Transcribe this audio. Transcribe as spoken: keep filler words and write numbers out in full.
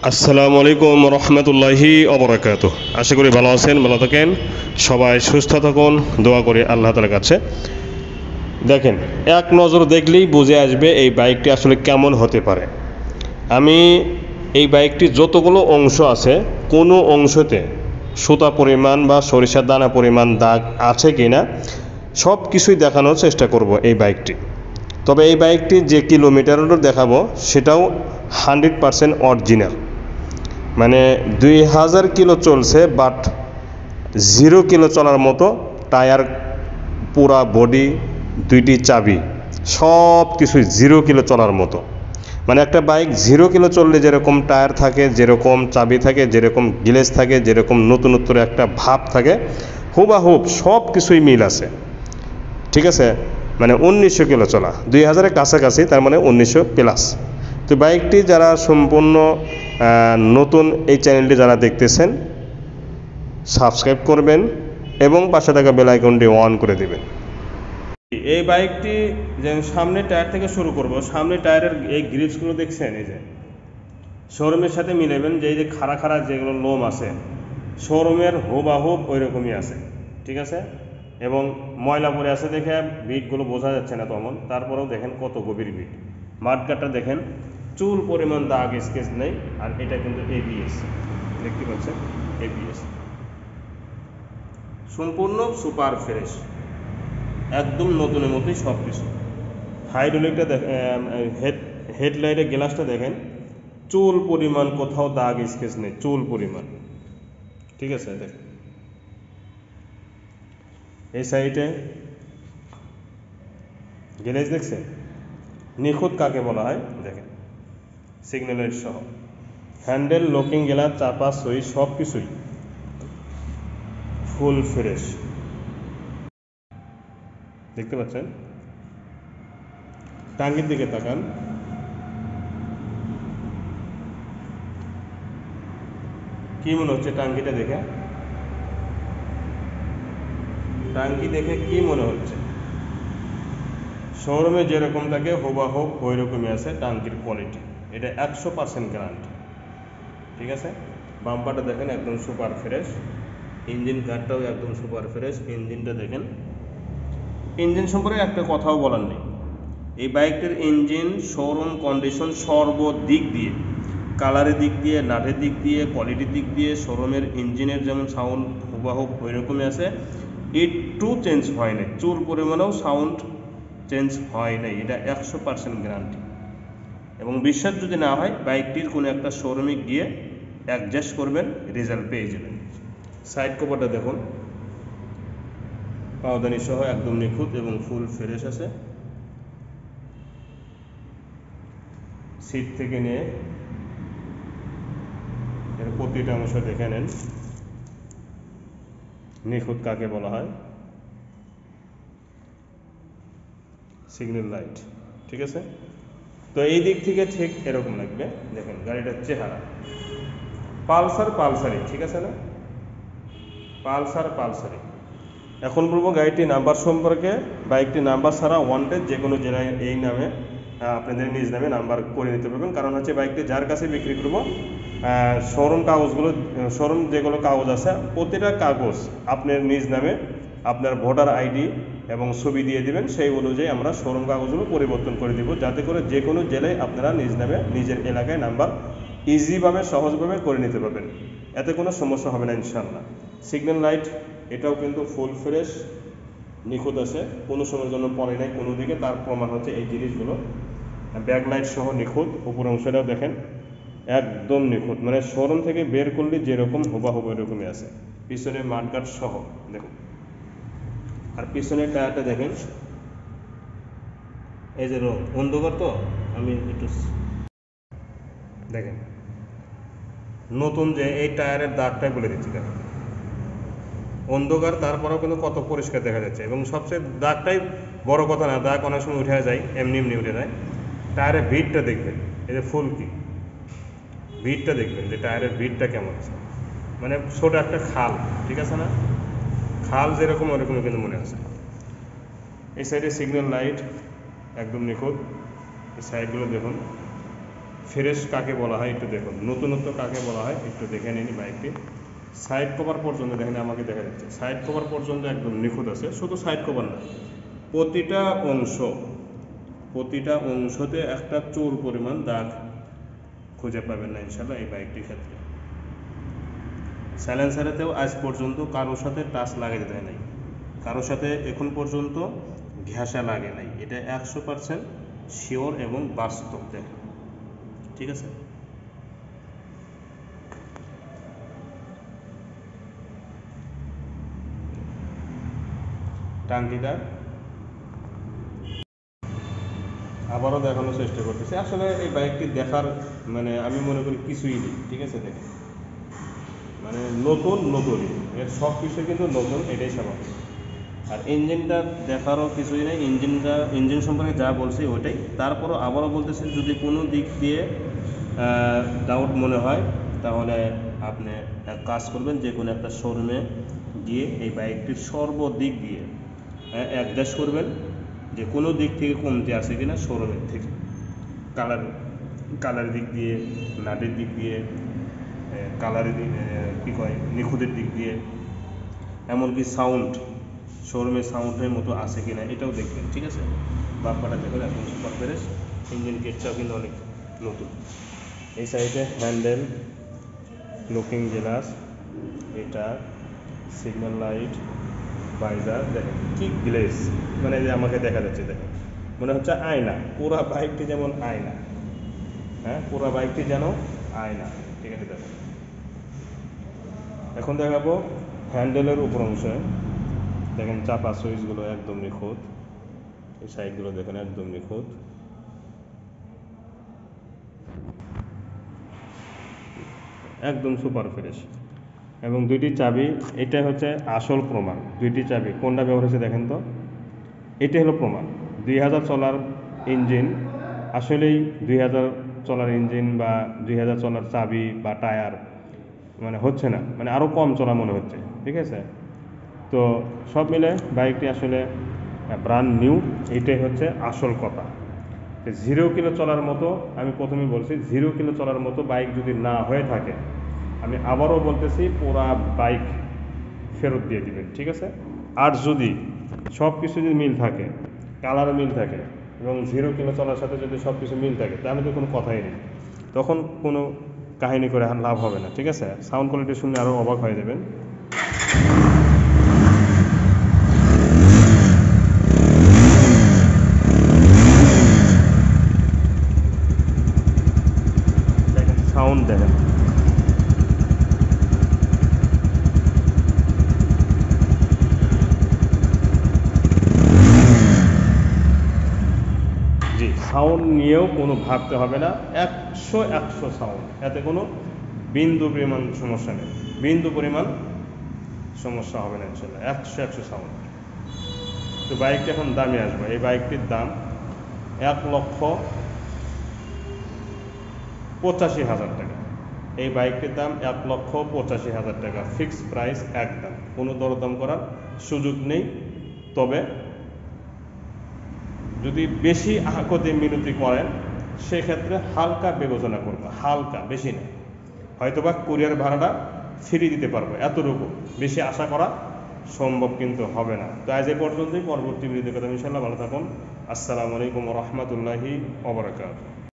আসসালামু আলাইকুম রহমতুল্লাহি অবরাকাতুহ। আশা করি ভালো আছেন, ভালো থাকেন, সবাই সুস্থ থাকুন, দোয়া করি আল্লাহ তাআলার কাছে। দেখেন, এক নজর দেখলেই বুঝে আসবে এই বাইকটি আসলে কেমন হতে পারে। আমি এই বাইকটির যতগুলো অংশ আছে, কোনো অংশতে সুতা পরিমাণ বা সরিষার দানা পরিমাণ দাগ আছে কি না সব কিছুই দেখানোর চেষ্টা করব এই বাইকটি। তবে এই বাইকটি যে কিলোমিটারও দেখাবো সেটাও হান্ড্রেড পারসেন্ট অরিজিনাল। মানে দুই হাজার কিলো চলছে, বাট জিরো কিলো চলার মতো টায়ার, পুরা বডি, দুইটি চাবি, সব কিছুই জিরো কিলো চলার মতো। মানে একটা বাইক জিরো কিলো চললে যেরকম টায়ার থাকে, যেরকম চাবি থাকে, যেরকম গ্লেজ থাকে, যেরকম নতুনত্বর একটা ভাব থাকে, হুবাহুব সব কিছুই মিল আছে। ঠিক আছে, মানে উনিশশো কিলো চলা, দুই হাজারের কাছাকাছি, তার মানে উনিশশো প্লাস। তো বাইকটি যারা সম্পূর্ণ নতুন এই চ্যানেলটি যারা দেখতেছেন, সাবস্ক্রাইব করবেন এবং পাশে থাকা বেল আইকনটি অন করে দেবেন। এই বাইকটি যে সামনে টায়ার থেকে শুরু করব, সামনে টায়ারের এই গ্রিপসগুলো দেখছেন, এই যে শোরুমের সাথে মিলাবেন যে এই যে খাড়া খাড়া যেগুলো লোম আছে, শোরুমের হুবাহুব ওই রকমই আছে। ঠিক আছে, এবং ময়লা পড়ে আছে দেখে বিটগুলো বোঝা যাচ্ছে না তেমন, তারপরেও দেখেন কত গভীর বিট। মাঠগাটটা দেখেন, চুল পরিমাণ দাগ স্কেচ নেই। আর এটা কিন্তু এবিএস, দেখতে পাচ্ছেন, এবিএস সম্পূর্ণ সুপার ফ্রেশ, একদম নতুনের মতোই সব কিছু। হাইড্রোলিকটা দেখেন, হেড হেডলাইটের গ্লাসটা দেখেন, চুল পরিমাণ কোথাও দাগ স্কেচ নেই, চুল পরিমাণ। ঠিক আছে, দেখেন এই সাইডে গ্যারেজ দেখছেন, নিখুঁত কাকে বলা হয় দেখেন, সিগন্যাল লাইট সহ, হ্যান্ডেল, লকিং গ্লাস, চাপা, সুইচ সব কিছুই ফুল ফ্রেশ। দেখতে পাচ্ছেন, টাঙ্গির দিকে তাকান, কি মনে হচ্ছে টাঙ্গিটা দেখে? টাঙ্কি দেখে কি মনে হচ্ছে? শোরুমে যেরকম থাকে হুবাহুব ওই রকমই আছে টাঙ্কির কোয়ালিটি, এটা একশো পার্সেন্ট গ্যারান্টি। ঠিক আছে, বাম্পারটা দেখেন একদম সুপার ফ্রেশ, ইঞ্জিন কারটাও একদম সুপার ফ্রেশ। ইঞ্জিনটা দেখেন, ইঞ্জিন সম্পর্কে একটা কথাও বলার নেই। এই বাইকটির ইঞ্জিন শোরুম কন্ডিশন সর্বদিক দিয়ে, কালারের দিক দিয়ে, নাটের দিক দিয়ে, কোয়ালিটির দিক দিয়ে, শোরুমের ইঞ্জিনের যেমন সাউন্ড হুবাহুব ওই রকমই আছে, একটু চেঞ্জ হয় নাই, চুল পরিমাণেও সাউন্ড চেঞ্জ হয় নাই, এটা একশো পার্সেন্ট গ্যারান্টি। এবং বিশ্বাস যদি না হয়, বাইকটির কোনো একটা শোরুমে গিয়ে অ্যাডজাস্ট করবেন, রেজাল্ট পেয়ে যাবেন। সাইড কভারটা দেখুন, পাওদানি সহ একদম নিখুঁত এবং ফুল ফ্রেশ আছে। সিট থেকে নিয়ে এর প্রতিটা অংশ দেখে নেন, নিখুঁত কাকে বলা হয়। সিগন্যাল লাইট, ঠিক আছে। তো এই দিক থেকে ঠিক এরকম লাগবে, দেখেন গাড়িটার চেহারা পালসার পালসারি, ঠিক আছে না, পালসার পালসারি। এখন বলবো গাড়িটির নাম্বার সম্পর্কে। বাইকটি নাম্বার ছাড়া ওয়ান্টেড, যে কোনো জেলায় এই নামে আপনাদের নিজ নামে নাম্বার করে নিতে পারবেন। কারণ হচ্ছে বাইকটি যার কাছে বিক্রি করবো, শোরুম কাগজগুলো, শোরুম যেগুলো কাগজ আছে প্রতিটা কাগজ আপনার নিজ নামে, আপনার ভোটার আইডি এবং ছবি দিয়ে দিবেন, সেই অনুযায়ী আমরা শোরুম কাগজগুলো পরিবর্তন করে দিব, যাতে করে যে কোনো জেলায় আপনারা নিজ নামে নিজের এলাকায় নাম্বার ইজিভাবে সহজভাবে করে নিতে পারবেন, এতে কোনো সমস্যা হবে না ইনশাআল্লাহ। সিগন্যাল লাইট এটাও কিন্তু ফুল ফ্রেশ, নিখুঁত আছে, কোনো সময়ের জন্য পড়ে নাই কোনো দিকে, তার প্রমাণ হচ্ছে এই জিনিসগুলো। ব্যাক লাইট সহ নিখুঁত, উপর অংশটাও দেখেন একদম নিখুঁত, মানে শোরুম থেকে বের করলে যেরকম হুবাহুব এরকমই আছে। পিছনে মাঠগার্ড সহ দেখুন, আর পিছনের টায়ারটা দেখেন, এই যে রং অন্ধকার, তো আমি একটু দেখেন নতুন যে এই টায়ারের দাগটাই বলে দিচ্ছি, দেখেন অন্ধকার, তারপরেও কিন্তু কত পরিষ্কার দেখা যাচ্ছে। এবং সবচেয়ে দাগটাই বড় কথা না, দাগ অনেক সময় উঠে যায়, এমনি এমনি উঠে যায়। টায়ারের ভিড়টা দেখবেন, এই যে ফুল কি ভিড়টা দেখবেন, যে টায়ারের ভিড়টা কেমন আছে, মানে ছোট একটা খাল, ঠিক আছে না, খাল যেরকম ওরকমই কিন্তু মনে আছে। এই সাইডে সিগন্যাল লাইট একদম নিখুঁত, এই সাইডগুলো দেখুন, ফ্রেশ কাকে বলা হয় একটু দেখুন, নতুনত্ব কাকে বলা হয় একটু দেখে নিন। বাইকটি সাইড কভার পর্যন্ত দেখেন, আমাকে দেখা যাচ্ছে সাইড কভার পর্যন্ত একদম নিখুঁত আছে। শুধু সাইড কভার না, প্রতিটা অংশ প্রতিটা অংশতে একটা চোর পরিমাণ দাগ খুঁজে পাবেন না ইনশাল্লাহ এই বাইকটির ক্ষেত্রে। সাইলেন্সারেতেও আজ পর্যন্ত কারোর সাথে টাচ লাগাতে দেয় নাই, কারোর সাথে এখন পর্যন্ত ঘেঁষা লাগে নাই, এটা একশো পার্সেন্ট শিওর এবং বাস্তব। দেখেন, ঠিক আছে। টাঙ্কিটা আবারও দেখানোর চেষ্টা করতেছি। আসলে এই বাইকটি দেখার মানে আমি মনে করি কিছুই নেই, ঠিক আছে। দেখেন, মানে নতুন নতুনই, এর সব কিছু কিন্তু নতুন, এটাই স্বাভাবিক। আর ইঞ্জিনটা দেখারও কিছুই নেই, ইঞ্জিনটা ইঞ্জিন সম্পর্কে যা বলছি ওটাই। তারপরও আবারও বলতেছি, যদি কোনো দিক দিয়ে ডাউট মনে হয় তাহলে আপনি এক কাজ করবেন, যে কোনো একটা শোরুমে গিয়ে এই বাইকটির সর্বদিক দিয়ে অ্যাডজাস্ট করবেন যে কোনো দিক থেকে কমতি আছে কিনা শোরুমের থেকে, কালার কালার দিক দিয়ে, নাটের দিক দিয়ে, কালারের দিক কী কয় নিখুঁতের দিক দিয়ে, এমনকি সাউন্ড, শোরুমের সাউন্ডের মতো আছে কিনা এটাও দেখবেন, ঠিক আছে। বাম্পারটা দেখবেন একদম সুপার ফ্রেশ, ইঞ্জিন গেটটাও কিন্তু অনেক নতুন। এই সাইডে হ্যান্ডেল, লুকিং গ্লাস, এটা সিগন্যাল লাইট, ভাইজার, দেখেন কি গ্লেস, মানে যে আমাকে দেখা যাচ্ছে, দেখেন মনে হচ্ছে আয়না। পুরা বাইকটি যেমন আয়না, হ্যাঁ পুরা বাইকটি যেন আয়না, ঠিক আছে। দেখেন, এখন দেখাবো হ্যান্ডেলের উপর অংশে। দেখেন চাপা সুইচগুলো একদম নিখুঁত, এই সাইডগুলো দেখেন একদম নিখুঁত, একদম সুপার ফ্রেশ। এবং দুইটি চাবি, এটা হচ্ছে আসল প্রমাণ। দুইটি চাবি কোনটা ব্যবহার হয়েছে দেখেন তো, এটাই হলো প্রমাণ। দুই হাজার চলার ইঞ্জিন, আসলেই দুই হাজার চলার ইঞ্জিন বা দুই হাজার চলার চাবি বা টায়ার মানে হচ্ছে না, মানে আরও কম চলা মনে হচ্ছে, ঠিক আছে। তো সব মিলে বাইকটি আসলে ব্র্যান্ড নিউ, এটাই হচ্ছে আসল কথা। জিরো কিলো চলার মতো, আমি প্রথমেই বলছি, জিরো কিলো চলার মতো বাইক যদি না হয়ে থাকে, আমি আবারও বলতেছি পুরা বাইক ফেরত দিয়ে দিবেন, ঠিক আছে। আর যদি সব কিছু যদি মিল থাকে, কালার মিল থাকে এবং জিরো কিলো চলার সাথে যদি সব কিছু মিল থাকে, তাহলে তো কোনো কথাই নেই, তখন কোনো কাহিনী করে লাভ হবে না, ঠিক আছে। সাউন্ড কোয়ালিটি শুনলে আরও অবাক হয়ে যাবেন। দেখেন সাউন্ড, দেখেন জি, সাউন্ড নিয়েও কোনো ভাবতে হবে না, একশো একশো সাউন্ড, এতে কোনো বিন্দু পরিমাণ সমস্যা নেই, বিন্দু পরিমাণ সমস্যা হবে না ইনশাল্লাহ, একশো একশো সাউন্ড। তো বাইকটি এখন দামে আসবে, এই বাইকটির দাম এক লক্ষ পঁচাশি হাজার টাকা। এই বাইকটির দাম এক লক্ষ পঁচাশি হাজার টাকা, ফিক্সড প্রাইস একদম, কোনো দরদাম করার সুযোগ নেই। তবে যদি বেশি আহাকতে মিনতি করেন সেক্ষেত্রে হালকা বিবেচনা করবো, হালকা, বেশি না, হয়তোবা কুরিয়ার ভাড়াটা ফ্রি দিতে পারবো, এতটুকু, বেশি আশা করা সম্ভব কিন্তু হবে না। তো আজ এ পর্যন্তই, পরবর্তী ভিডিওতে কথা ইনশাআল্লাহ। ভালো থাকুন, আসসালামু আলাইকুম ওয়া রাহমাতুল্লাহি ওয়া বারাকাতুহু।